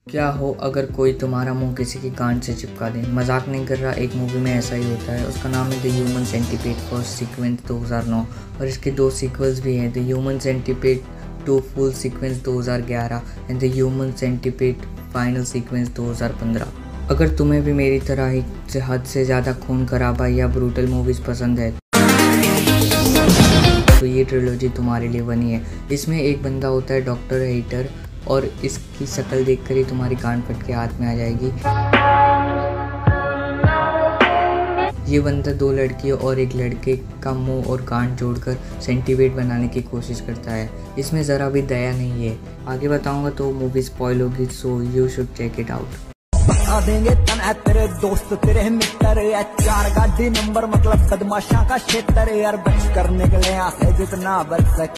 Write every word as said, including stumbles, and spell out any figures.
क्या हो अगर कोई तुम्हारा मुंह किसी की कान से चिपका दे। मजाक नहीं कर रहा, एक मूवी में ऐसा ही होता है। उसका नाम है the Human Centipede first sequence दो हज़ार नौ और इसके दो सीक्वल्स भी हैं, the Human Centipede two full sequence दो हज़ार ग्यारह and the Human Centipede final sequence दो हज़ार पंद्रह। अगर तुम्हें भी मेरी तरह ही हद से ज़्यादा खून खराबा या ब्रूटल मूवीज़ पसंद है तो ये ट्रिलॉजी तुम्हारे लिए बनी है। इसमें एक बंदा होता है डॉक्टर हेटर और इसकी शक्ल देखकर ही तुम्हारी कान फट के हाथ में आ जाएगी। ये बंदा दो लड़कियों और एक लड़के का मुंह और कान जोड़कर सेंटीपीड बनाने की कोशिश करता है। इसमें ज़रा भी दया नहीं है। आगे बताऊंगा तो मूवी स्पॉइल होगी, so you should check it out. बता देंगे तन है तेरे दोस्त तेरे मित्र है, चार गाड़ी नंबर मतलब बदमाशा का क्षेत्र यार, बच कर निकले यहाँ से जितना बच सके।